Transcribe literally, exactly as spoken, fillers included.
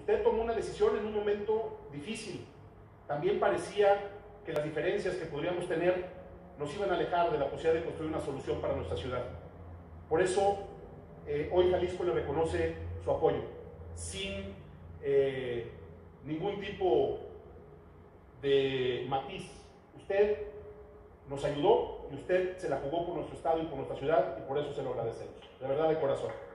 Usted tomó una decisión en un momento difícil. También parecía que las diferencias que podríamos tener nos iban a alejar de la posibilidad de construir una solución para nuestra ciudad. Por eso, eh, hoy Jalisco le reconoce su apoyo, sin eh, ningún tipo de matiz. Usted nos ayudó y usted se la jugó por nuestro estado y por nuestra ciudad, y por eso se lo agradecemos, de verdad, de corazón.